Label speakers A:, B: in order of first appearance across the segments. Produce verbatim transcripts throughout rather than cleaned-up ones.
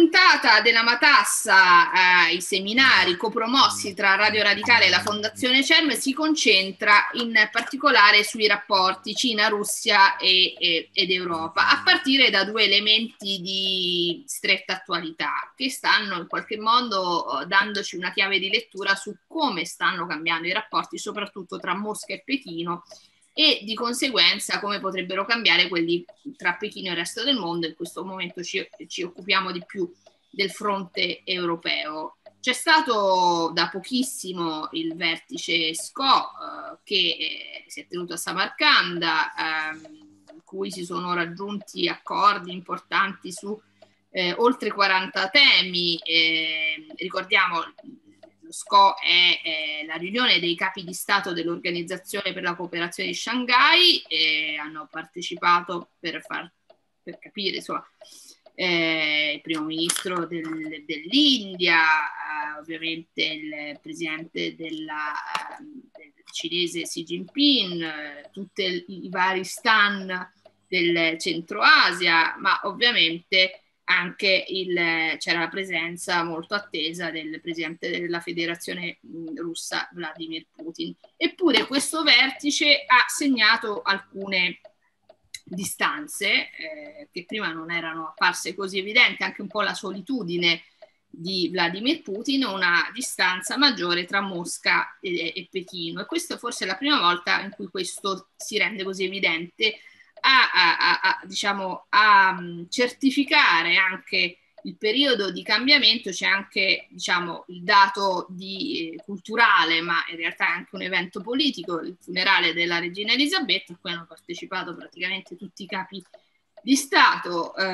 A: puntata della Matassa, eh, i seminari copromossi tra Radio Radicale e la Fondazione CERM, si concentra in particolare sui rapporti Cina, Russia e, e, ed Europa, a partire da due elementi di stretta attualità che stanno in qualche modo dandoci una chiave di lettura su come stanno cambiando i rapporti, soprattutto tra Mosca e Pechino, e di conseguenza come potrebbero cambiare quelli tra Pechino e il resto del mondo. In questo momento ci, ci occupiamo di più del fronte europeo. C'è stato da pochissimo il vertice S C O eh, che eh, si è tenuto a Samarcanda, eh, in cui si sono raggiunti accordi importanti su eh, oltre quaranta temi. Eh, ricordiamo, lo S C O è, è la riunione dei capi di Stato dell'Organizzazione per la Cooperazione di Shanghai, e hanno partecipato, per, far, per capire, insomma, eh, il primo ministro del, dell'India, eh, ovviamente il presidente della, eh, del cinese Xi Jinping, eh, tutti i vari stan del Centro Asia, ma ovviamente anche il, c'era la presenza molto attesa del presidente della Federazione Russa Vladimir Putin. Eppure questo vertice ha segnato alcune distanze eh, che prima non erano apparse così evidenti, anche un po' la solitudine di Vladimir Putin, una distanza maggiore tra Mosca e, e Pechino, e questa forse è la prima volta in cui questo si rende così evidente, A, a, a, diciamo, a certificare anche il periodo di cambiamento. C'è anche, diciamo, il dato di, eh, culturale, ma in realtà è anche un evento politico, il funerale della regina Elisabetta, a cui hanno partecipato praticamente tutti i capi di Stato. Eh,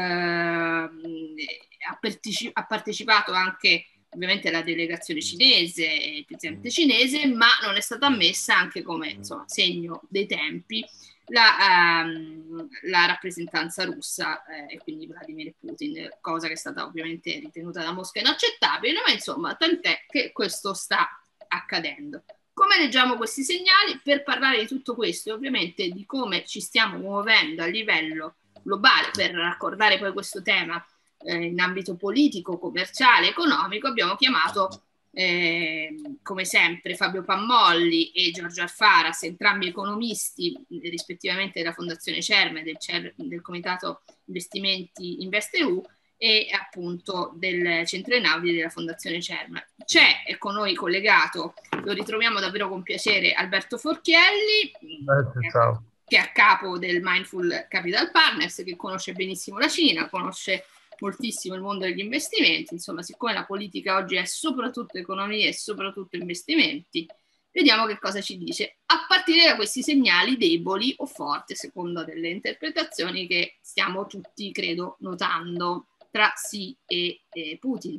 A: ha, parteci- ha partecipato anche ovviamente la delegazione cinese, il presidente cinese, ma non è stata ammessa, anche come, insomma, segno dei tempi, La, um, la rappresentanza russa, eh, e quindi Vladimir Putin, cosa che è stata ovviamente ritenuta da Mosca inaccettabile, ma insomma tant'è che questo sta accadendo. Come leggiamo questi segnali? Per parlare di tutto questo e ovviamente di come ci stiamo muovendo a livello globale per raccordare poi questo tema eh, in ambito politico, commerciale, economico, abbiamo chiamato Eh, come sempre Fabio Pammolli e Giorgio Alfaras, entrambi economisti rispettivamente della Fondazione CERM e del, CER, del Comitato Investimenti InvestEU, e appunto del Centro Einaudi della Fondazione CERM. C'è è con noi collegato, lo ritroviamo davvero con piacere, Alberto Forchielli,
B: Grazie, ciao.
A: che è a capo del Mindful Capital Partners, che conosce benissimo la Cina, conosce moltissimo il mondo degli investimenti. Insomma, siccome la politica oggi è soprattutto economia e soprattutto investimenti, vediamo che cosa ci dice, a partire da questi segnali deboli o forti, secondo delle interpretazioni che stiamo tutti, credo, notando tra Xi e, e Putin.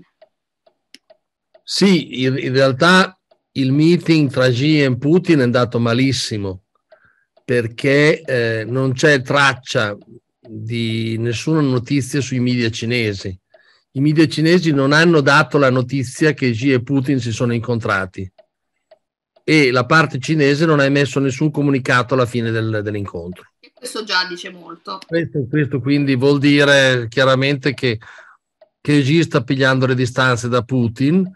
B: Sì, in, in realtà il meeting tra Xi e Putin è andato malissimo, perché eh, non c'è traccia di nessuna notizia sui media cinesi. I media cinesi non hanno dato la notizia che Xi e Putin si sono incontrati, e la parte cinese non ha emesso nessun comunicato alla fine del, dell'incontro.
A: E questo già dice molto.
B: Questo, questo quindi vuol dire chiaramente che, che Xi sta pigliando le distanze da Putin,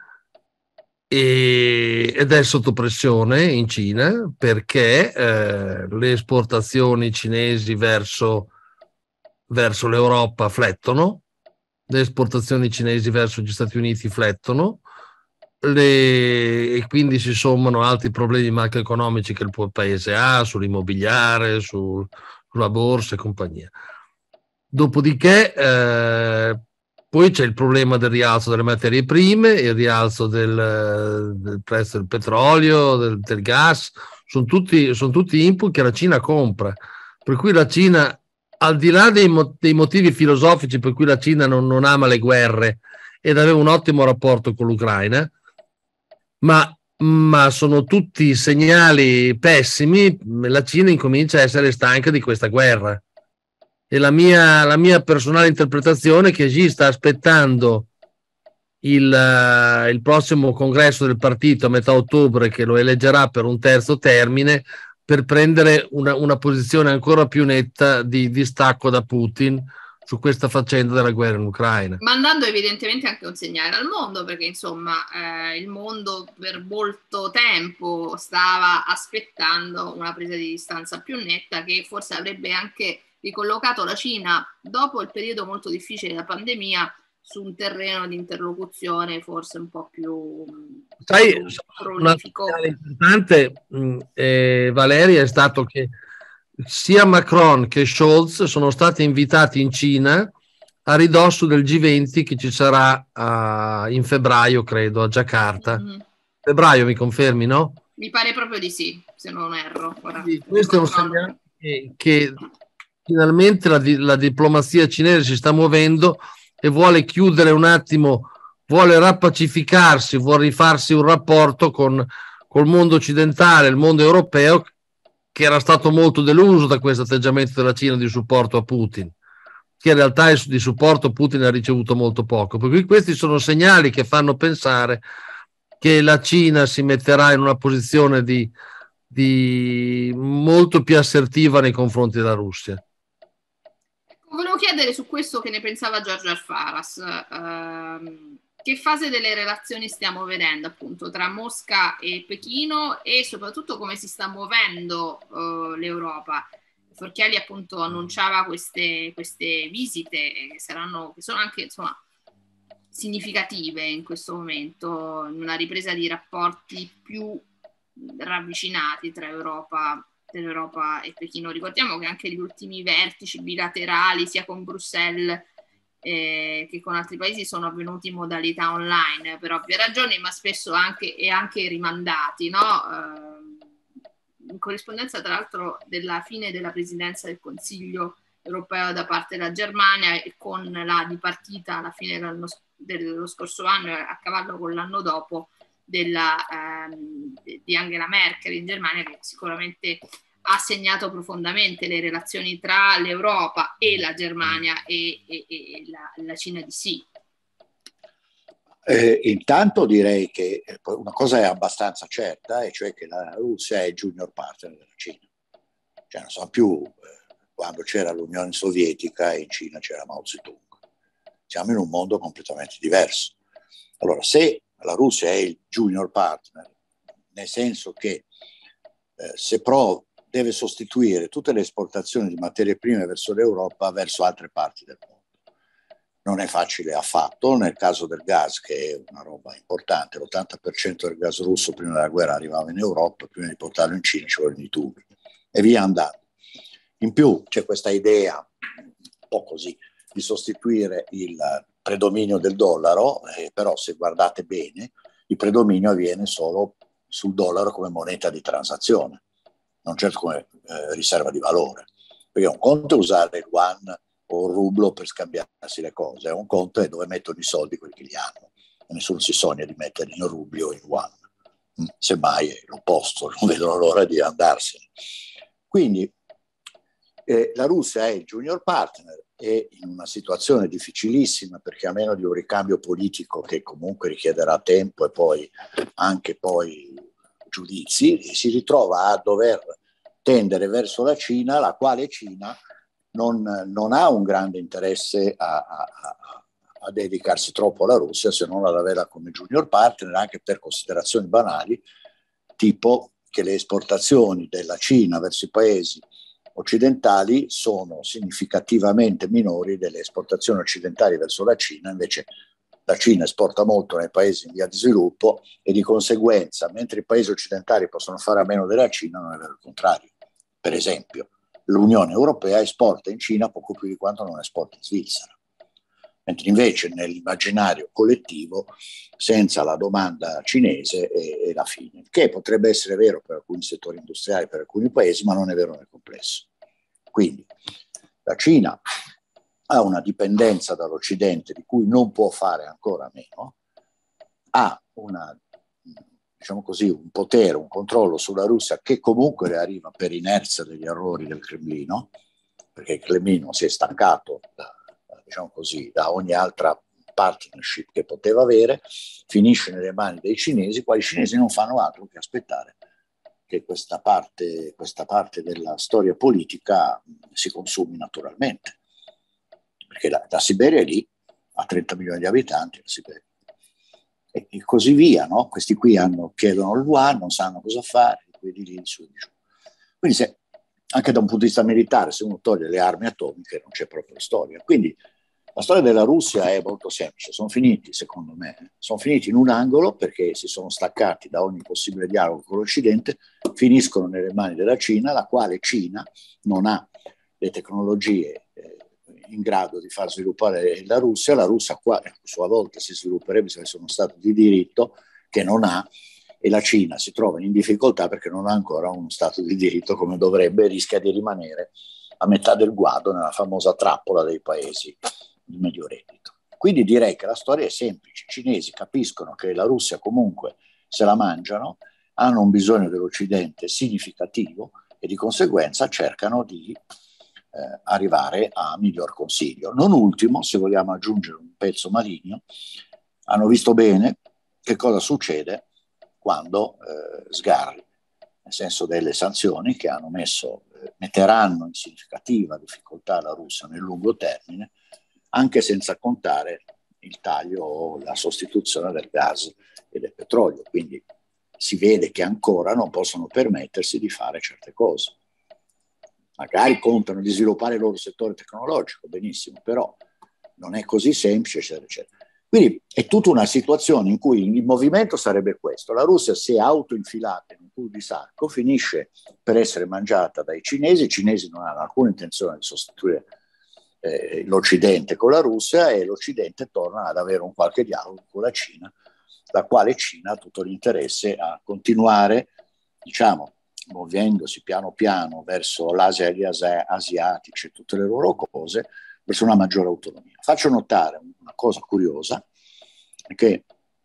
B: e, ed è sotto pressione in Cina, perché eh, le esportazioni cinesi verso verso l'Europa flettono, le esportazioni cinesi verso gli Stati Uniti flettono, le, e quindi si sommano altri problemi macroeconomici che il paese ha sull'immobiliare, sul, sulla borsa e compagnia. Dopodiché eh, poi c'è il problema del rialzo delle materie prime, il rialzo del, del prezzo del petrolio, del, del gas, sono tutti, sono tutti input che la Cina compra, per cui la Cina, al di là dei, dei motivi filosofici per cui la Cina non, non ama le guerre ed aveva un ottimo rapporto con l'Ucraina, ma, ma sono tutti segnali pessimi, la Cina incomincia a essere stanca di questa guerra. E la mia, la mia personale interpretazione è che Xi sta aspettando il, uh, il prossimo congresso del partito a metà ottobre, che lo eleggerà per un terzo termine, per prendere una, una posizione ancora più netta di distacco da Putin su questa faccenda della guerra in Ucraina.
A: Mandando evidentemente anche un segnale al mondo, perché insomma eh, il mondo per molto tempo stava aspettando una presa di distanza più netta, che forse avrebbe anche ricollocato la Cina, dopo il periodo molto difficile della pandemia, su un terreno di interlocuzione forse un po' più,
B: Sai,
A: più
B: una
A: prolifico.
B: cosa importante, mh, eh, Valeria, è stato che sia Macron che Scholz sono stati invitati in Cina a ridosso del G venti che ci sarà uh, in febbraio, credo, a Giacarta. Mm-hmm. Febbraio, mi confermi, no?
A: Mi pare proprio di sì, se non erro. Ora,
B: sì, questo è un segnale che, che finalmente la, la diplomazia cinese si sta muovendo e vuole chiudere un attimo, vuole rappacificarsi, vuole rifarsi un rapporto con col mondo occidentale, il mondo europeo, che era stato molto deluso da questo atteggiamento della Cina di supporto a Putin, che in realtà di supporto Putin ha ricevuto molto poco. Per cui questi sono segnali che fanno pensare che la Cina si metterà in una posizione di, di molto più assertiva nei confronti della Russia.
A: Volevo chiedere su questo che ne pensava Giorgio Alfaras. Ehm, che fase delle relazioni stiamo vedendo appunto tra Mosca e Pechino, e soprattutto come si sta muovendo eh, l'Europa? Forchiali appunto annunciava queste, queste visite che saranno, che sono anche insomma significative in questo momento, in una ripresa di rapporti più ravvicinati tra Europa, dell'Europa e Pechino. Ricordiamo che anche gli ultimi vertici bilaterali sia con Bruxelles eh, che con altri paesi sono avvenuti in modalità online per ovvie ragioni, ma spesso anche, e anche rimandati, no? Eh, in corrispondenza tra l'altro della fine della presidenza del Consiglio europeo da parte della Germania e con la dipartita alla fine dello, dello scorso anno, a cavallo con l'anno dopo, della, ehm, di Angela Merkel in Germania, che sicuramente ha segnato profondamente le relazioni tra l'Europa e la Germania e, e, e la, la Cina di sì.
C: Eh, intanto direi che una cosa è abbastanza certa, e cioè che la Russia è il junior partner della Cina. Cioè non so più, eh, quando c'era l'Unione Sovietica e in Cina c'era Mao Zedong. Siamo in un mondo completamente diverso. Allora, se la Russia è il junior partner, nel senso che eh, se prova, deve sostituire tutte le esportazioni di materie prime verso l'Europa verso altre parti del mondo. Non è facile affatto. Nel caso del gas, che è una roba importante, l'ottanta per cento del gas russo prima della guerra arrivava in Europa, prima di portarlo in Cina ci vogliono i tubi e via andando. In più c'è questa idea, un po' così, di sostituire il predominio del dollaro, eh, però se guardate bene, il predominio avviene solo sul dollaro come moneta di transazione, non certo come eh, riserva di valore. Perché un conto è usare il yuan o il rublo per scambiarsi le cose, un conto è dove mettono i soldi quelli che li hanno. E nessuno si sogna di metterli in rubli o in yuan. Semmai è l'opposto, non vedono l'ora di andarsene. Quindi eh, la Russia è il junior partner, è in una situazione difficilissima, perché a meno di un ricambio politico che comunque richiederà tempo e poi anche poi giudizi, si ritrova a dover tendere verso la Cina, la quale Cina non, non ha un grande interesse a, a, a, a dedicarsi troppo alla Russia, se non ad averla come junior partner, anche per considerazioni banali, tipo che le esportazioni della Cina verso i paesi occidentali sono significativamente minori delle esportazioni occidentali verso la Cina. Invece la Cina esporta molto nei paesi in via di sviluppo e di conseguenza, mentre i paesi occidentali possono fare a meno della Cina, non è vero il contrario. Per esempio, l'Unione Europea esporta in Cina poco più di quanto non esporta in Svizzera. Mentre invece nell'immaginario collettivo, senza la domanda cinese è, è la fine, che potrebbe essere vero per alcuni settori industriali, per alcuni paesi, ma non è vero nel complesso. Quindi la Cina ha una dipendenza dall'Occidente di cui non può fare ancora a meno, ha una, diciamo così, un potere, un controllo sulla Russia che comunque le arriva per inerzia degli errori del Cremlino, perché il Cremlino si è stancato da, diciamo così, da ogni altra partnership che poteva avere, finisce nelle mani dei cinesi, quali i cinesi non fanno altro che aspettare che questa parte, questa parte della storia politica si consumi naturalmente. perché la, la Siberia è lì, ha trenta milioni di abitanti, la Siberia. E, e così via, no? Questi qui hanno, chiedono il V A, non sanno cosa fare, quelli lì, su e giù. Quindi se, anche da un punto di vista militare, se uno toglie le armi atomiche non c'è proprio storia. Quindi la storia della Russia è molto semplice, sono finiti, secondo me, sono finiti in un angolo perché si sono staccati da ogni possibile dialogo con l'Occidente, finiscono nelle mani della Cina, la quale Cina non ha le tecnologie eh, in grado di far sviluppare la Russia, la Russia qua, a sua volta si svilupperebbe se avesse uno Stato di diritto che non ha, e la Cina si trova in difficoltà perché non ha ancora uno Stato di diritto come dovrebbe e rischia di rimanere a metà del guado nella famosa trappola dei paesi di medio reddito. Quindi direi che la storia è semplice, i cinesi capiscono che la Russia comunque se la mangiano, hanno un bisogno dell'Occidente significativo e di conseguenza cercano di eh, arrivare a miglior consiglio. Non ultimo, se vogliamo aggiungere un pezzo maligno, hanno visto bene che cosa succede quando eh, sgarri, nel senso delle sanzioni che hanno messo, eh, metteranno in significativa difficoltà la Russia nel lungo termine, anche senza contare il taglio o la sostituzione del gas e del petrolio. Quindi si vede che ancora non possono permettersi di fare certe cose. Magari contano di sviluppare il loro settore tecnologico, benissimo, però non è così semplice, eccetera, eccetera. Quindi è tutta una situazione in cui il movimento sarebbe questo: la Russia si è autoinfilata in un cul di sacco, finisce per essere mangiata dai cinesi, i cinesi non hanno alcuna intenzione di sostituire eh, l'Occidente con la Russia e l'Occidente torna ad avere un qualche dialogo con la Cina, la quale Cina ha tutto l'interesse a continuare, diciamo, muovendosi piano piano verso l'Asia e gli asiatici e tutte le loro cose, verso una maggiore autonomia. Faccio notare una cosa curiosa, che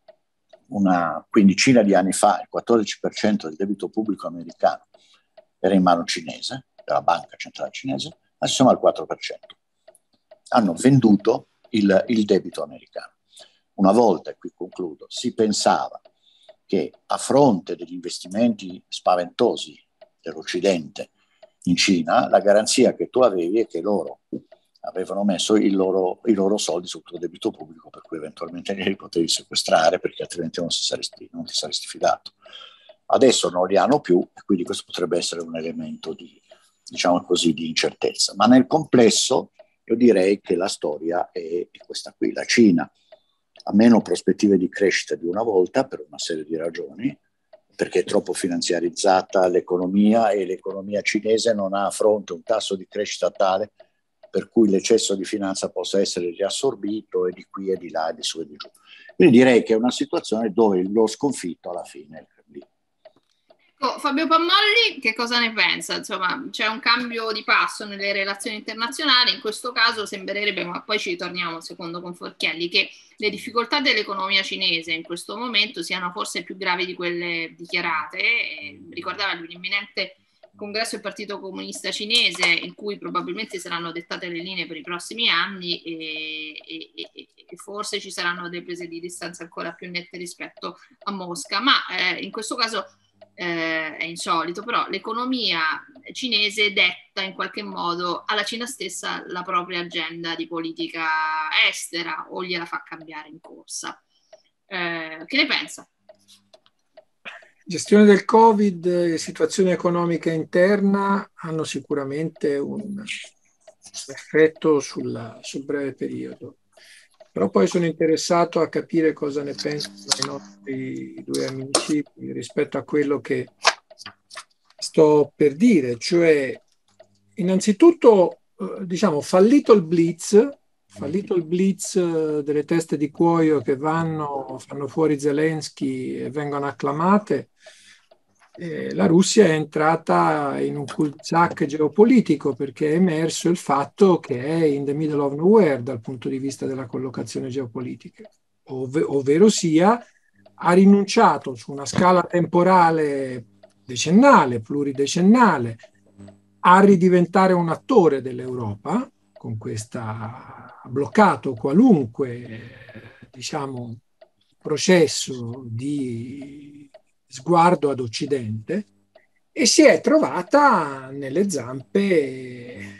C: una quindicina di anni fa il quattordici per cento del debito pubblico americano era in mano cinese, della banca centrale cinese, adesso siamo al quattro per cento. Hanno venduto il, il debito americano. Una volta, e qui concludo, si pensava che a fronte degli investimenti spaventosi dell'Occidente in Cina, la garanzia che tu avevi è che loro avevano messo il loro, i loro soldi sul tuo debito pubblico, per cui eventualmente li potevi sequestrare perché altrimenti non, si saresti, non ti saresti fidato. Adesso non li hanno più e quindi questo potrebbe essere un elemento di, diciamo così, di incertezza. Ma nel complesso io direi che la storia è, è questa qui. La Cina ha meno prospettive di crescita di una volta per una serie di ragioni, perché è troppo finanziarizzata l'economia e l'economia cinese non ha a fronte un tasso di crescita tale per cui l'eccesso di finanza possa essere riassorbito, e di qui e di là e di su e di giù. Quindi direi che è una situazione dove lo sconfitto alla fine è il Cremlino.
A: Ecco, Fabio Pammolli, che cosa ne pensa? Insomma, c'è un cambio di passo nelle relazioni internazionali, in questo caso sembrerebbe, ma poi ci ritorniamo secondo Conforchielli, che le difficoltà dell'economia cinese in questo momento siano forse più gravi di quelle dichiarate. E ricordava l'imminente congresso del Partito Comunista Cinese, in cui probabilmente saranno dettate le linee per i prossimi anni e, e, e, e forse ci saranno delle prese di distanza ancora più nette rispetto a Mosca, ma eh, in questo caso eh, è insolito, però l'economia cinese detta in qualche modo alla Cina stessa la propria agenda di politica estera o gliela fa cambiare in corsa. Eh, che ne pensa?
D: Gestione del Covid e situazione economica interna hanno sicuramente un effetto sulla, sul breve periodo, però poi sono interessato a capire cosa ne pensano i nostri due amici rispetto a quello che sto per dire, cioè innanzitutto diciamo fallito il blitz, fallito il blitz delle teste di cuoio che vanno, fanno fuori Zelensky e vengono acclamate, eh, la Russia è entrata in un cul-de-sac geopolitico perché è emerso il fatto che è in the middle of nowhere dal punto di vista della collocazione geopolitica, ov- ovvero sia ha rinunciato su una scala temporale decennale, pluridecennale, a ridiventare un attore dell'Europa, con questa ha bloccato qualunque diciamo processo di sguardo ad Occidente e si è trovata nelle zampe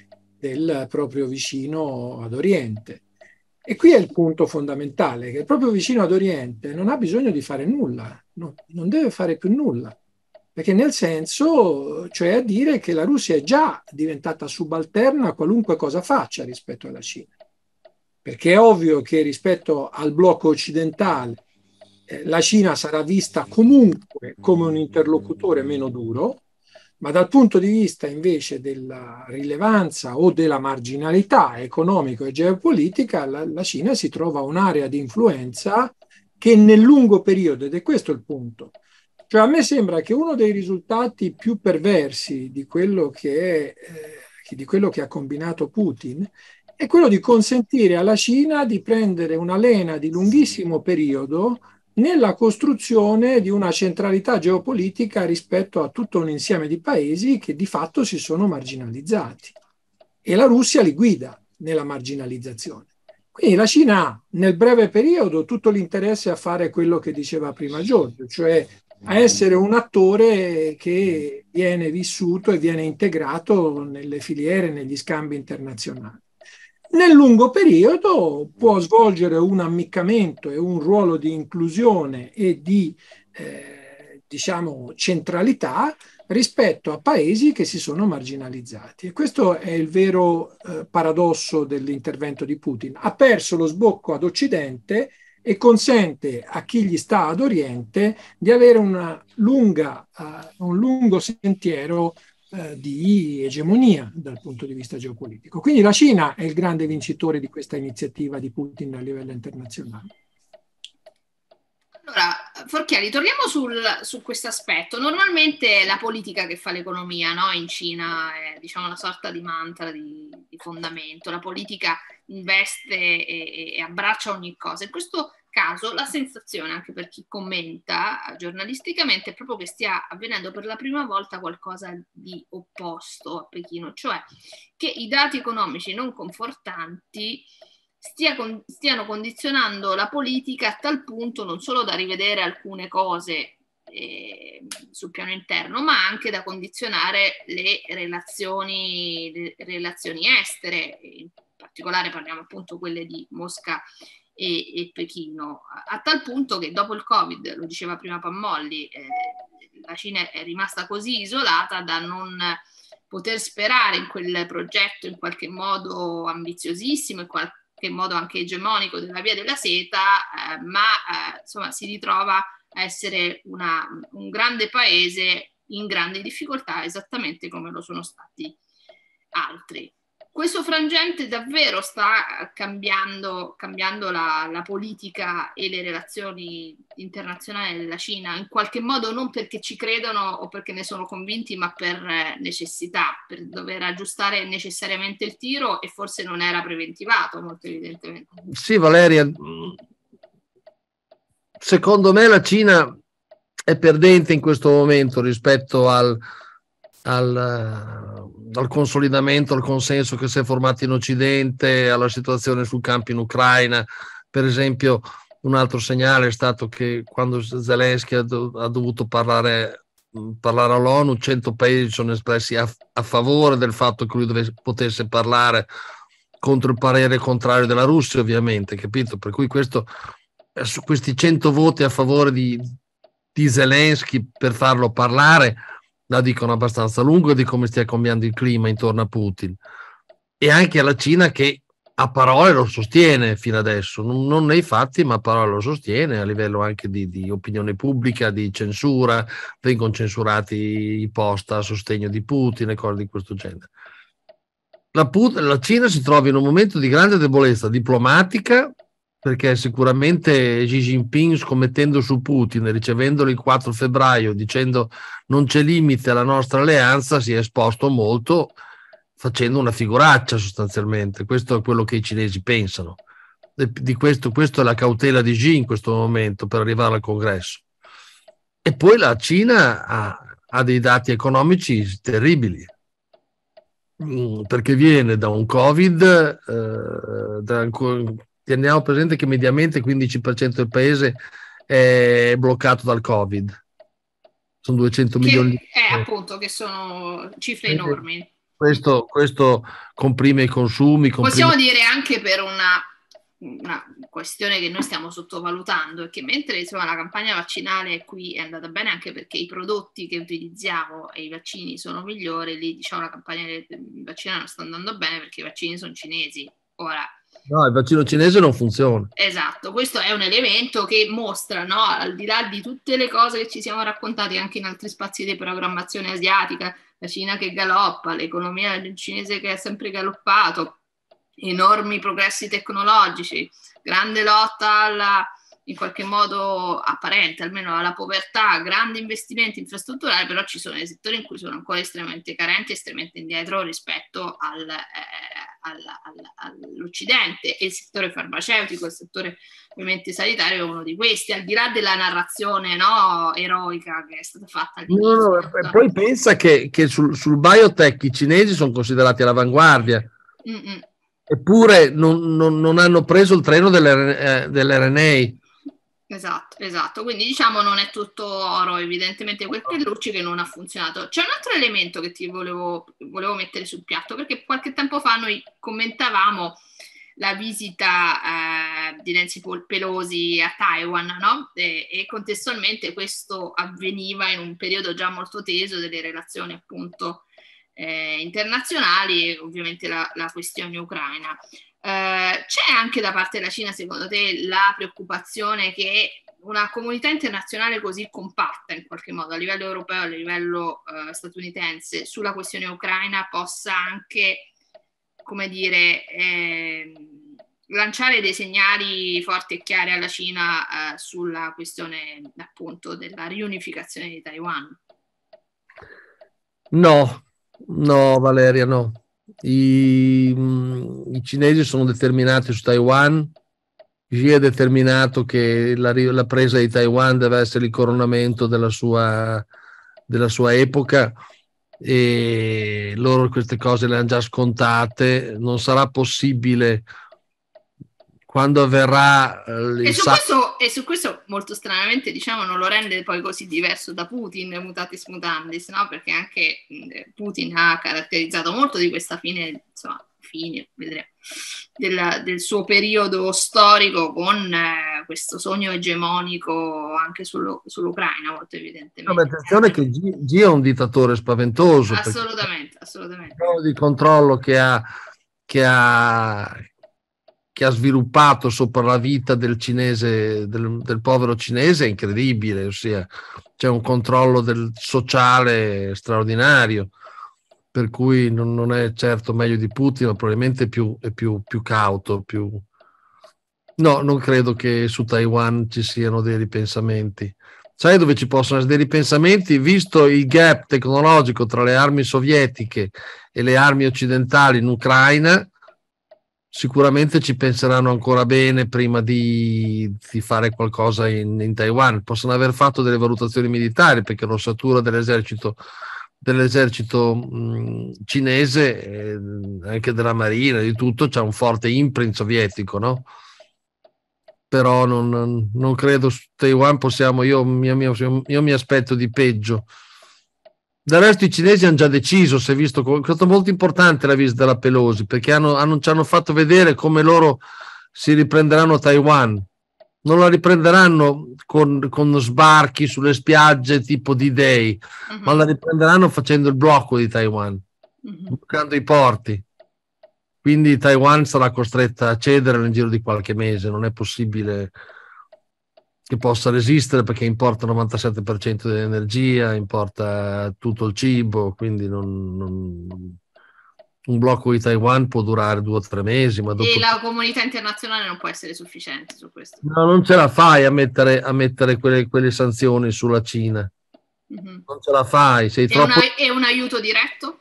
D: del proprio vicino ad Oriente. E qui è il punto fondamentale, che il proprio vicino ad Oriente non ha bisogno di fare nulla, no, non deve fare più nulla, perché nel senso, cioè a dire che la Russia è già diventata subalterna a qualunque cosa faccia rispetto alla Cina, perché è ovvio che rispetto al blocco occidentale eh, la Cina sarà vista comunque come un interlocutore meno duro, ma dal punto di vista invece della rilevanza o della marginalità economica e geopolitica, la, la Cina si trova un'area di influenza che nel lungo periodo, ed è questo il punto, cioè a me sembra che uno dei risultati più perversi di quello che, è, eh, di quello che ha combinato Putin è quello di consentire alla Cina di prendere una lena di lunghissimo periodo nella costruzione di una centralità geopolitica rispetto a tutto un insieme di paesi che di fatto si sono marginalizzati. E la Russia li guida nella marginalizzazione. Quindi la Cina ha nel breve periodo tutto l'interesse a fare quello che diceva prima Giorgio, cioè a essere un attore che viene vissuto e viene integrato nelle filiere, negli scambi internazionali. Nel lungo periodo può svolgere un ammiccamento e un ruolo di inclusione e di eh, diciamo centralità rispetto a paesi che si sono marginalizzati. E questo è il vero eh, paradosso dell'intervento di Putin. Ha perso lo sbocco ad Occidente e consente a chi gli sta ad Oriente di avere una lunga, uh, un lungo sentiero uh, di egemonia dal punto di vista geopolitico. Quindi la Cina è il grande vincitore di questa iniziativa di Putin a livello internazionale.
A: Allora, Forchiari, torniamo sul, su questo aspetto. Normalmente la politica che fa l'economia, no, in Cina è, diciamo, una sorta di mantra, di, di fondamento. La politica investe e, e abbraccia ogni cosa. In questo caso la sensazione, anche per chi commenta giornalisticamente, è proprio che stia avvenendo per la prima volta qualcosa di opposto a Pechino, cioè che i dati economici non confortanti Stia con, stiano condizionando la politica a tal punto non solo da rivedere alcune cose eh, sul piano interno, ma anche da condizionare le relazioni, le relazioni estere, in particolare parliamo appunto quelle di Mosca e, e Pechino, a, a tal punto che dopo il Covid, lo diceva prima Pammolli, eh, la Cina è rimasta così isolata da non poter sperare in quel progetto in qualche modo ambiziosissimo e qual- in modo anche egemonico della via della seta, eh, ma eh, insomma si ritrova a essere una, un grande paese in grandi difficoltà, esattamente come lo sono stati altri. Questo frangente davvero sta cambiando, cambiando la, la politica e le relazioni internazionali della Cina, in qualche modo non perché ci credono o perché ne sono convinti, ma per necessità, per dover aggiustare necessariamente il tiro, e forse non era preventivato, molto evidentemente.
B: Sì, Valeria, secondo me la Cina è perdente in questo momento rispetto al, al al consolidamento, al consenso che si è formato in Occidente, alla situazione sul campo in Ucraina. Per esempio, un altro segnale è stato che quando Zelensky ha, do, ha dovuto parlare, parlare all'ONU, cento paesi sono espressi a, a favore del fatto che lui dovesse, potesse parlare contro il parere contrario della Russia, ovviamente, capito? Per cui questo, su questi cento voti a favore di, di Zelensky per farlo parlare, la dicono abbastanza lungo di come stia cambiando il clima intorno a Putin, e anche alla Cina che a parole lo sostiene fino adesso, non, non nei fatti, ma a parole lo sostiene, a livello anche di, di opinione pubblica, di censura, vengono censurati i post a sostegno di Putin e cose di questo genere. La, Put- la Cina si trova in un momento di grande debolezza diplomatica, perché sicuramente Xi Jinping, scommettendo su Putin, ricevendolo il quattro febbraio, dicendo non c'è limite alla nostra alleanza, si è esposto molto, facendo una figuraccia sostanzialmente. Questo è quello che i cinesi pensano. Di questo, questo è la cautela di Xi in questo momento per arrivare al congresso. E poi la Cina ha, ha dei dati economici terribili, perché viene da un Covid, eh, da, teniamo presente che mediamente il quindici per cento del paese è bloccato dal Covid. Sono duecento
A: che
B: milioni.
A: È appunto che sono cifre enormi.
B: Questo, questo comprime i consumi. Comprime...
A: Possiamo dire anche per una, una questione che noi stiamo sottovalutando, è che mentre insomma, la campagna vaccinale qui è andata bene anche perché i prodotti che utilizziamo e i vaccini sono migliori, lì diciamo la campagna vaccinale non sta andando bene perché i vaccini sono cinesi. Ora,
B: no, il vaccino cinese non funziona.
A: Esatto, questo è un elemento che mostra, no, al di là di tutte le cose che ci siamo raccontati anche in altri spazi di programmazione asiatica, la Cina che galoppa, l'economia cinese che è sempre galoppato, enormi progressi tecnologici, grande lotta alla, in qualche modo apparente, almeno alla povertà, grandi investimenti infrastrutturali, però ci sono dei settori in cui sono ancora estremamente carenti, estremamente indietro rispetto al, eh, al, al, all'Occidente, e il settore farmaceutico, il settore ovviamente sanitario è uno di questi, al di là della narrazione, no, eroica che è stata fatta all'inizio.
B: No, no, poi pensa che, che sul, sul biotech i cinesi sono considerati all'avanguardia. Mm-mm. Eppure non, non, non hanno preso il treno dell'R N A.
A: Esatto, esatto. Quindi diciamo non è tutto oro, evidentemente quel che lucci che non ha funzionato. C'è un altro elemento che ti volevo, volevo mettere sul piatto, perché qualche tempo fa noi commentavamo la visita eh, di Nancy Pelosi a Taiwan, no? E, e contestualmente questo avveniva in un periodo già molto teso delle relazioni appunto eh, internazionali e ovviamente la, la questione ucraina. Uh, c'è anche da parte della Cina, secondo te, la preoccupazione che una comunità internazionale così compatta, in qualche modo, a livello europeo, a livello uh, statunitense, sulla questione ucraina possa anche, come dire, eh, lanciare dei segnali forti e chiari alla Cina uh, sulla questione, appunto, della riunificazione di Taiwan?
B: No, no, Valeria, no. I, I cinesi sono determinati su Taiwan. Xi è determinato che la, la presa di Taiwan deve essere il coronamento della sua, della sua epoca, e loro queste cose le hanno già scontate. Non sarà possibile quando avverrà
A: eh, e, su questo, e su questo molto stranamente diciamo non lo rende poi così diverso da Putin mutatis mutandis, no? Perché anche Putin ha caratterizzato molto di questa fine, insomma fine, vedremo, del, del suo periodo storico con eh, questo sogno egemonico anche sullo, sull'Ucraina, molto evidentemente.
B: No, ma attenzione che Xi è un dittatore spaventoso.
A: Assolutamente, assolutamente.
B: Il di controllo che ha, che ha che ha sviluppato sopra la vita del cinese, del, del povero cinese, è incredibile, ossia c'è un controllo del sociale straordinario, per cui non, non è certo meglio di Putin, ma probabilmente più, è più, più cauto, più... No, non credo che su Taiwan ci siano dei ripensamenti. Sai dove ci possono essere dei ripensamenti? Visto il gap tecnologico tra le armi sovietiche e le armi occidentali in Ucraina, sicuramente ci penseranno ancora bene prima di, di fare qualcosa in, in Taiwan. Possono aver fatto delle valutazioni militari, perché l'ossatura dell'esercito dell'esercito mh, cinese, eh, anche della marina, di tutto, c'è un forte imprint sovietico, no? Però non, non credo su Taiwan possiamo, io, io, io, io mi aspetto di peggio. Del resto i cinesi hanno già deciso, si è visto, è stato molto importante la visita della Pelosi, perché hanno, hanno, ci hanno fatto vedere come loro si riprenderanno Taiwan. Non la riprenderanno con, con sbarchi sulle spiagge tipo D-Day, uh-huh. ma la riprenderanno facendo il blocco di Taiwan, uh-huh. bloccando i porti. Quindi Taiwan sarà costretta a cedere nel giro di qualche mese, non è possibile che possa resistere, perché importa il novantasette per cento dell'energia, importa tutto il cibo, quindi non, non... un blocco di Taiwan può durare due o tre mesi. Ma dopo...
A: E la comunità internazionale non può essere sufficiente su questo.
B: No, non ce la fai a mettere, a mettere quelle, quelle sanzioni sulla Cina. Mm-hmm. Non ce la fai. Sei
A: e,
B: troppo...
A: una, e un aiuto diretto?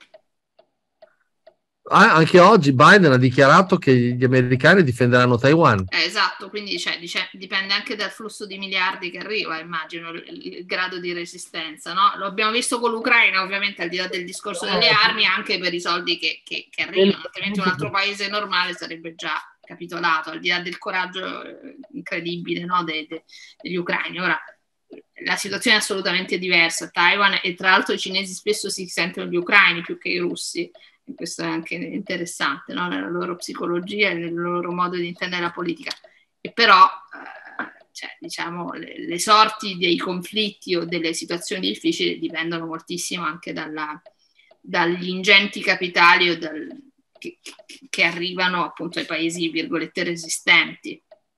B: Ah, anche oggi Biden ha dichiarato che gli americani difenderanno Taiwan.
A: Eh, esatto, quindi cioè, dice, dipende anche dal flusso di miliardi che arriva, immagino, il, il grado di resistenza, no? Lo abbiamo visto con l'Ucraina, ovviamente, al di là del discorso delle armi, anche per i soldi che, che, che arrivano, altrimenti un altro paese normale sarebbe già capitolato, al di là del coraggio incredibile, no? de, de, degli ucraini. Ora, la situazione è assolutamente diversa a Taiwan, e tra l'altro i cinesi spesso si sentono gli ucraini più che i russi questo è anche interessante, no? Nella loro psicologia e nel loro modo di intendere la politica. E però, eh, cioè, diciamo, le, le sorti dei conflitti o delle situazioni difficili dipendono moltissimo anche dalla, dagli ingenti capitali o dal, che, che arrivano appunto ai paesi, virgolette, resistenti.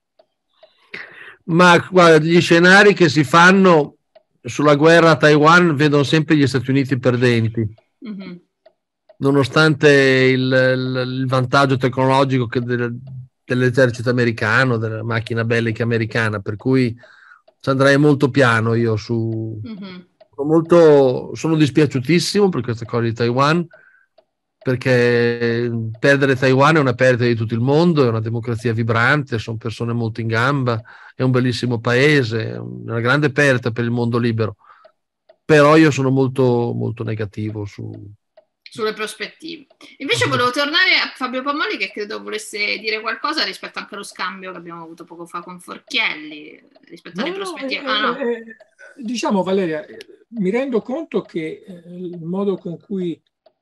B: Ma guarda, gli scenari che si fanno sulla guerra a Taiwan vedono sempre gli Stati Uniti perdenti, mm-hmm. nonostante il, il, il vantaggio tecnologico che del, dell'esercito americano, della macchina bellica americana, per cui ci andrei molto piano io su... Mm-hmm. Sono, molto, sono dispiaciutissimo per questa cosa di Taiwan, perché perdere Taiwan è una perdita di tutto il mondo, è una democrazia vibrante, sono persone molto in gamba, è un bellissimo paese, è una grande perdita per il mondo libero, però io sono molto, molto negativo su...
A: sulle prospettive. Invece volevo tornare a Fabio Pamoli, che credo volesse dire qualcosa rispetto anche allo scambio che abbiamo avuto poco fa con Forchielli, rispetto no, alle prospettive.
D: No, eh, ah, no. eh, diciamo Valeria, mi rendo conto che eh, il modo con cui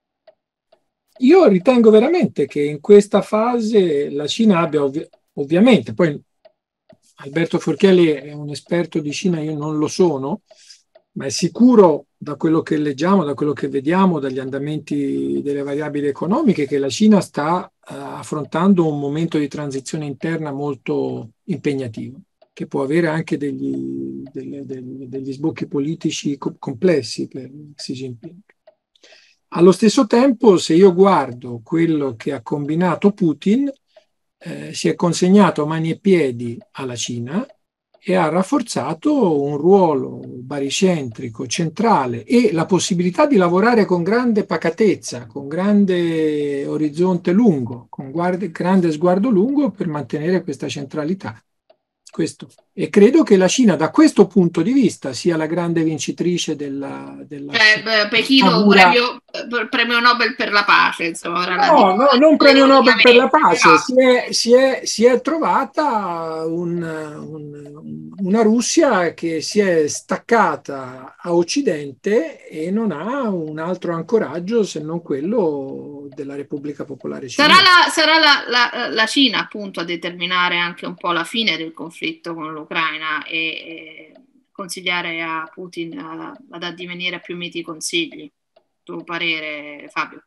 D: io ritengo veramente che in questa fase la Cina abbia ovvi- ovviamente, poi Alberto Forchielli è un esperto di Cina, io non lo sono, ma è sicuro da quello che leggiamo, da quello che vediamo, dagli andamenti delle variabili economiche, che la Cina sta uh, affrontando un momento di transizione interna molto impegnativo, che può avere anche degli, delle, degli, degli sbocchi politici co- complessi per Xi Jinping. Allo stesso tempo, se io guardo quello che ha combinato Putin, eh, si è consegnato a mani e piedi alla Cina e ha rafforzato un ruolo baricentrico, centrale e la possibilità di lavorare con grande pacatezza, con grande orizzonte lungo, con guardi, grande sguardo lungo per mantenere questa centralità. Questo. E credo che la Cina da questo punto di vista sia la grande vincitrice della... della
A: cioè, beh, Pechino, premio, premio Nobel per la pace, insomma.
D: No, no, non premio Nobel per la pace, si è, si è, si è trovata un, un, una Russia che si è staccata a Occidente e non ha un altro ancoraggio se non quello della Repubblica Popolare Cinese.
A: Sarà la, sarà la, la, la Cina appunto a determinare anche un po' la fine del conflitto con l'Ucraina e, e consigliare a Putin a, ad addivenire a più miti consigli. Tuo parere, Fabio?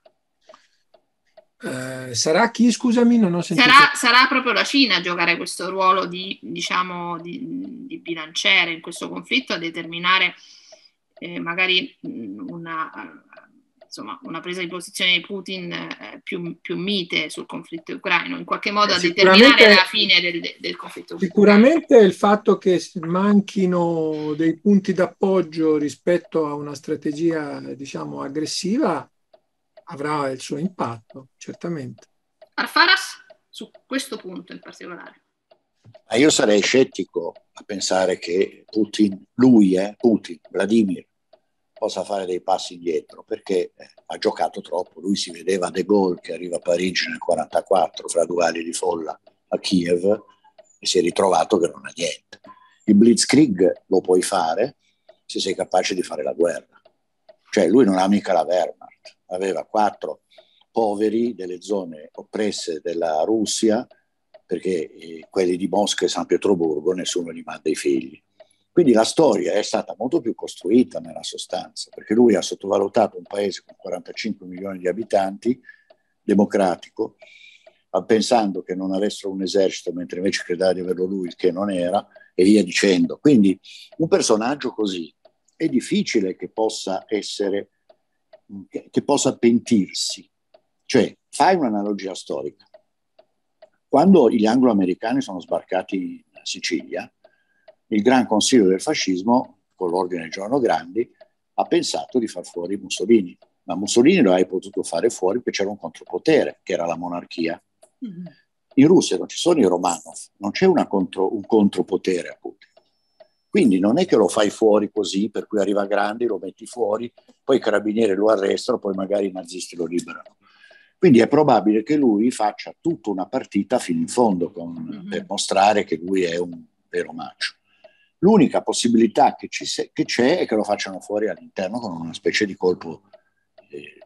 D: Eh, sarà chi, scusami, non ho sentito.
A: Sarà, sarà proprio la Cina a giocare questo ruolo di, diciamo, di, di bilanciere in questo conflitto, a determinare eh, magari una, insomma, una presa di posizione di Putin eh, più, più mite sul conflitto ucraino, in qualche modo a determinare la fine del, del conflitto ucraino.
D: Sicuramente il fatto che manchino dei punti d'appoggio rispetto a una strategia, diciamo, aggressiva avrà il suo impatto, certamente.
A: Arfaras, su questo punto in particolare.
C: Ma io sarei scettico a pensare che Putin, lui, eh, Putin, Vladimir, possa fare dei passi indietro, perché eh, ha giocato troppo. Lui si vedeva De Gaulle che arriva a Parigi nel quarantaquattro, fra due ali di folla a Kiev, e si è ritrovato che non ha niente. Il Blitzkrieg lo puoi fare se sei capace di fare la guerra. Cioè lui non ha mica la Wehrmacht, aveva quattro poveri delle zone oppresse della Russia, perché eh, quelli di Mosca e San Pietroburgo nessuno gli manda i figli. Quindi la storia è stata molto più costruita nella sostanza, perché lui ha sottovalutato un paese con quarantacinque milioni di abitanti, democratico, pensando che non avessero un esercito, mentre invece credeva di averlo lui, il che non era, e via dicendo. Quindi un personaggio così è difficile che possa essere, che, che possa pentirsi. Cioè, fai un'analogia storica. Quando gli anglo-americani sono sbarcati in Sicilia, il Gran Consiglio del Fascismo, con l'ordine del giorno Grandi, ha pensato di far fuori Mussolini. Ma Mussolini lo hai potuto fare fuori perché c'era un contropotere, che era la monarchia. Mm-hmm. In Russia non ci sono i Romanov, non c'è una contro, un contropotere a Putin. Quindi non è che lo fai fuori così, per cui arriva Grandi, lo metti fuori, poi i carabinieri lo arrestano, poi magari i nazisti lo liberano. Quindi è probabile che lui faccia tutta una partita fino in fondo con, mm-hmm. per mostrare che lui è un vero macho. L'unica possibilità che, ci se, che c'è è che lo facciano fuori all'interno con una specie di colpo eh,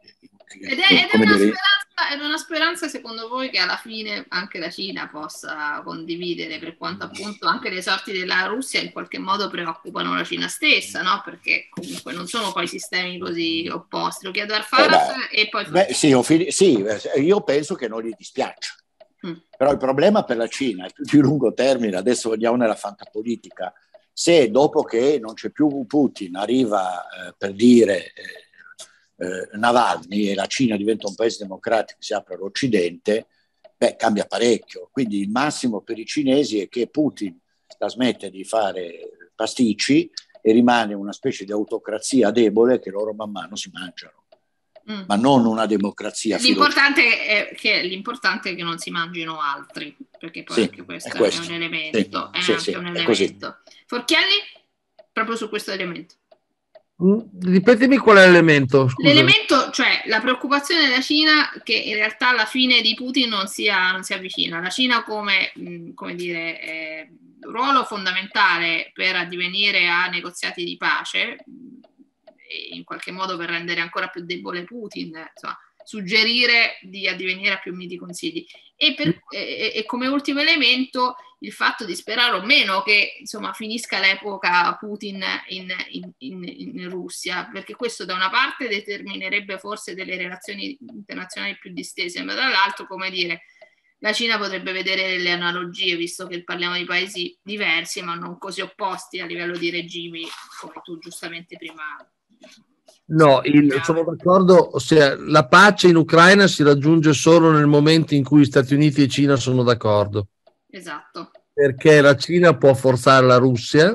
A: Ed è, ed è, una speranza, è una speranza, secondo voi, che alla fine anche la Cina possa condividere, per quanto appunto anche le sorti della Russia in qualche modo preoccupano la Cina stessa, no? Perché comunque non sono poi sistemi così opposti. Lo chiedo a Arfaras eh e poi...
C: Beh, sì, io, sì, io penso che non gli dispiaccia. Mm. Però il problema per la Cina è più di lungo termine, adesso andiamo nella fantapolitica. Se dopo che non c'è più Putin arriva eh, per dire eh, eh, Navalny e la Cina diventa un paese democratico, si apre all'Occidente, beh, cambia parecchio. Quindi il massimo per i cinesi è che Putin la smette di fare pasticci e rimane una specie di autocrazia debole che loro man mano si mangiano. Mm. Ma non una democrazia.
A: L'importante è, che, l'importante è che non si mangino altri, perché poi sì, anche questo è, questo. è un elemento. Sì, è sì, anche sì, un è elemento. Forchielli, proprio su questo elemento.
B: Mm, ripetimi qual è l'elemento. Scusa.
A: L'elemento, cioè la preoccupazione della Cina che in realtà la fine di Putin non sia, non si avvicina. La Cina come, mh, come dire, eh, ruolo fondamentale per addivenire a negoziati di pace, in qualche modo per rendere ancora più debole Putin, insomma, suggerire di addivenire a più miti consigli. E, per, e, e come ultimo elemento il fatto di sperare o meno che insomma finisca l'epoca Putin in, in, in, in Russia, perché questo da una parte determinerebbe forse delle relazioni internazionali più distese, ma dall'altro, come dire, la Cina potrebbe vedere delle analogie, visto che parliamo di paesi diversi ma non così opposti a livello di regimi, come tu giustamente prima.
B: No, il, sono d'accordo, ossia, la pace in Ucraina si raggiunge solo nel momento in cui Stati Uniti e Cina sono d'accordo.
A: Esatto.
B: Perché la Cina può forzare la Russia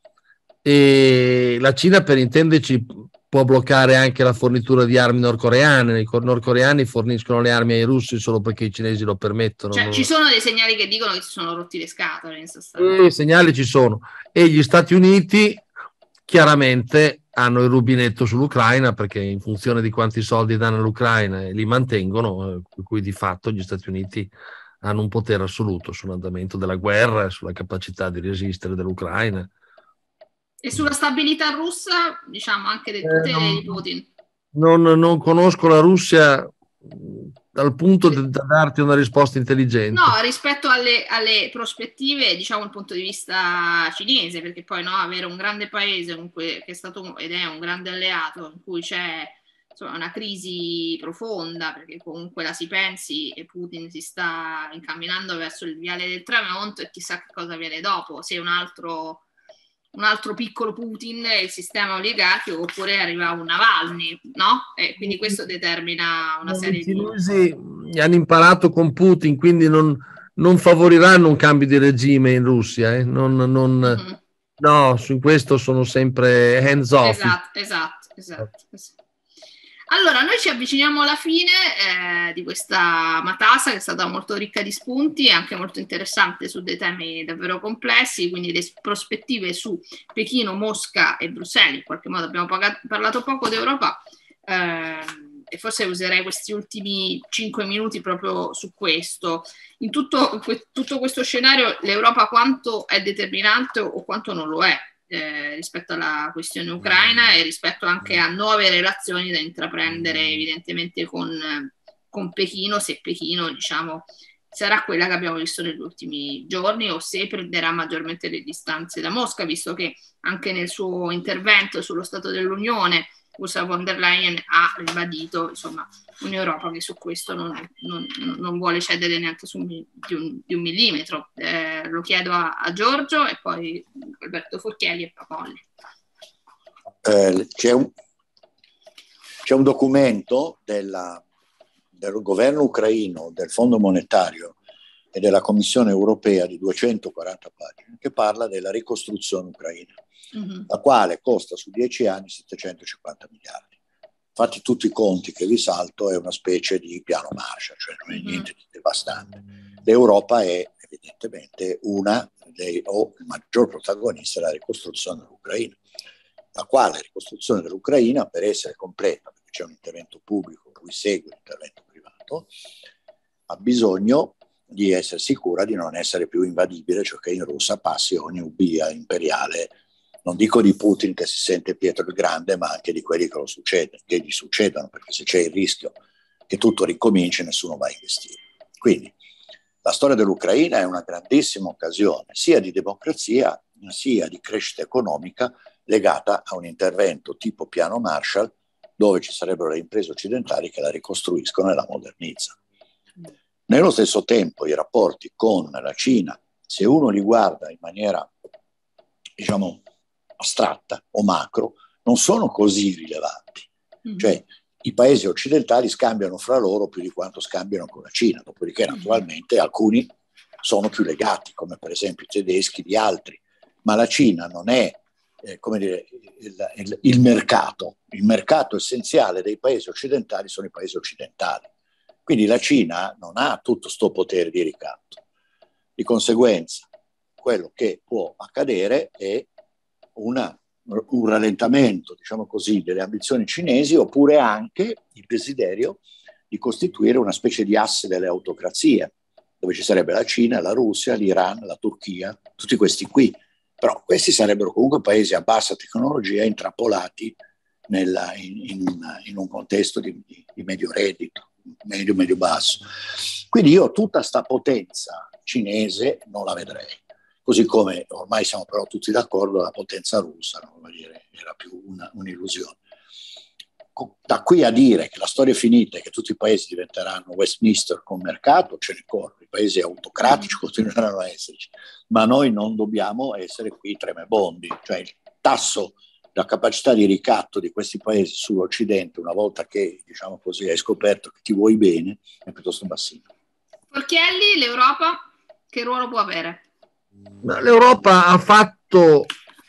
B: e la Cina, per intenderci, può bloccare anche la fornitura di armi nordcoreane. I nordcoreani forniscono le armi ai russi solo perché i cinesi lo permettono.
A: Cioè,
B: non...
A: ci sono dei segnali che dicono che si sono rotti le scatole. In
B: sostanza. I segnali ci sono. E gli Stati Uniti chiaramente hanno il rubinetto sull'Ucraina, perché in funzione di quanti soldi danno all'Ucraina li mantengono, per cui di fatto gli Stati Uniti hanno un potere assoluto sull'andamento della guerra, sulla capacità di resistere dell'Ucraina.
A: E sulla stabilità russa, diciamo, anche del potere eh, di Putin?
B: Non, non conosco la Russia dal punto da darti una risposta intelligente.
A: No, rispetto alle, alle prospettive, diciamo, dal punto di vista cinese, perché poi no, avere un grande paese comunque, che è stato ed è un grande alleato, in cui c'è insomma una crisi profonda, perché comunque la si pensi e Putin si sta incamminando verso il viale del tramonto e chissà che cosa viene dopo, se un altro un altro piccolo Putin, il sistema oligarchico, oppure arriva un Navalny, no? E quindi questo determina una serie
B: I cinesi di... hanno imparato con Putin, quindi non, non favoriranno un cambio di regime in Russia, eh? non, non, mm-hmm. No, su questo sono sempre hands off.
A: Esatto, esatto, esatto. Allora, noi ci avviciniamo alla fine eh, di questa matassa che è stata molto ricca di spunti e anche molto interessante su dei temi davvero complessi, quindi le prospettive su Pechino, Mosca e Bruxelles. In qualche modo abbiamo pagato, parlato poco d'Europa eh, e forse userei questi ultimi cinque minuti proprio su questo. In tutto, tutto questo scenario l'Europa quanto è determinante o quanto non lo è? Eh, rispetto alla questione ucraina e rispetto anche a nuove relazioni da intraprendere evidentemente con, con Pechino, se Pechino diciamo sarà quella che abbiamo visto negli ultimi giorni o se prenderà maggiormente le distanze da Mosca, visto che anche nel suo intervento sullo Stato dell'Unione Ursula von der Leyen ha ribadito insomma un'Europa che su questo non, non, non vuole cedere neanche su un, di, un, di un millimetro. Eh, lo chiedo a, a Giorgio e poi Alberto Forchielli e Papolli.
C: Eh, c'è, un, c'è un documento della, del governo ucraino, del Fondo Monetario e della Commissione Europea di duecentoquaranta pagine che parla della ricostruzione ucraina, mm-hmm. la quale costa su dieci anni settecentocinquanta miliardi. Fatti tutti i conti che vi salto, è una specie di piano Marshall, cioè non è niente di devastante. L'Europa è evidentemente una dei, o il maggior protagonista della ricostruzione dell'Ucraina, la quale ricostruzione dell'Ucraina, per essere completa, perché c'è un intervento pubblico cui segue l'intervento privato, ha bisogno di essere sicura di non essere più invadibile, cioè che in Russia passi ogni ubbia imperiale. Non dico di Putin che si sente Pietro il Grande, ma anche di quelli che, lo succede, che gli succedono, perché se c'è il rischio che tutto ricominci e nessuno va a investire. Quindi la storia dell'Ucraina è una grandissima occasione sia di democrazia sia di crescita economica legata a un intervento tipo piano Marshall, dove ci sarebbero le imprese occidentali che la ricostruiscono e la modernizzano. Nello stesso tempo i rapporti con la Cina, se uno li guarda in maniera, diciamo, astratta o macro, non sono così rilevanti. Mm-hmm. Cioè, i paesi occidentali scambiano fra loro più di quanto scambiano con la Cina, dopodiché naturalmente alcuni sono più legati, come per esempio i tedeschi di altri, ma la Cina non è eh, come dire, il, il, il mercato. Il mercato essenziale dei paesi occidentali sono i paesi occidentali. Quindi la Cina non ha tutto sto potere di ricatto. Di conseguenza, quello che può accadere è una un rallentamento, diciamo così, delle ambizioni cinesi, oppure anche il desiderio di costituire una specie di asse delle autocrazie, dove ci sarebbe la Cina, la Russia, l'Iran, la Turchia, tutti questi qui. Però questi sarebbero comunque paesi a bassa tecnologia intrappolati nella, in, in, in un contesto di, di, di medio reddito, medio, medio basso. Quindi io tutta sta potenza cinese non la vedrei. Così come ormai siamo però tutti d'accordo, la potenza russa, no? Vuol dire, era più una, un'illusione. Da qui a dire che la storia è finita e che tutti i paesi diventeranno Westminster con mercato, ce ne corro, i paesi autocratici continueranno a esserci, ma noi non dobbiamo essere qui tremebondi, cioè il tasso, la capacità di ricatto di questi paesi sull'Occidente, una volta che, diciamo così, hai scoperto che ti vuoi bene, è piuttosto bassino.
A: Forchielli, l'Europa che ruolo può avere?
B: L'Europa ha fatto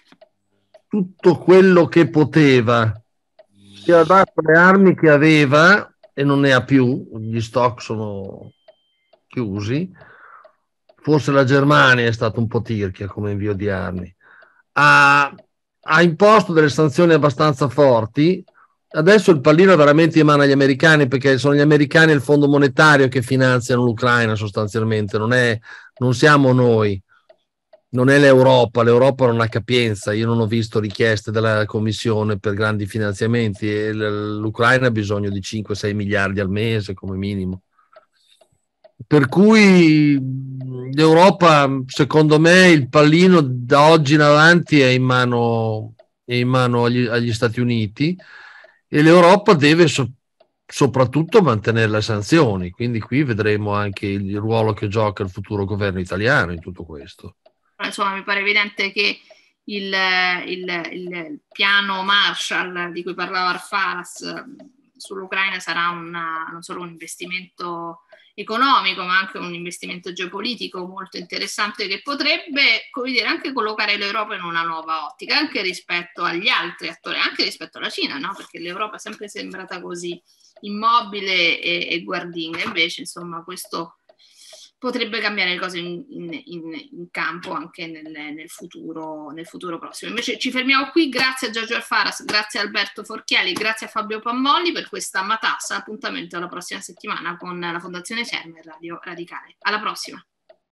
B: tutto quello che poteva, si ha dato le armi che aveva e non ne ha più, gli stock sono chiusi, forse la Germania è stata un po' tirchia come invio di armi, ha, ha imposto delle sanzioni abbastanza forti, adesso il pallino è veramente in mano agli americani, perché sono gli americani e il Fondo Monetario che finanziano l'Ucraina sostanzialmente, non, è, non siamo noi. Non è l'Europa, l'Europa non ha capienza, io non ho visto richieste della Commissione per grandi finanziamenti e l'Ucraina ha bisogno di cinque sei miliardi al mese come minimo. Per cui l'Europa, secondo me, il pallino da oggi in avanti è in mano, è in mano agli, agli Stati Uniti e l'Europa deve so, soprattutto mantenere le sanzioni, quindi qui vedremo anche il ruolo che gioca il futuro governo italiano in tutto questo.
A: Insomma, mi pare evidente che il, il, il piano Marshall di cui parlava Arfaras sull'Ucraina sarà una, non solo un investimento economico, ma anche un investimento geopolitico molto interessante che potrebbe, come dire, anche collocare l'Europa in una nuova ottica, anche rispetto agli altri attori, anche rispetto alla Cina, no? Perché l'Europa è sempre sembrata così immobile e, e guardinga, invece, insomma, questo potrebbe cambiare le cose in, in, in campo anche nel, nel, futuro, nel futuro prossimo. Invece ci fermiamo qui, grazie a Giorgio Alfaras, grazie a Alberto Forchielli, grazie a Fabio Pammolli per questa matassa. Appuntamento alla prossima settimana con la Fondazione CERM e Radio Radicale. Alla prossima!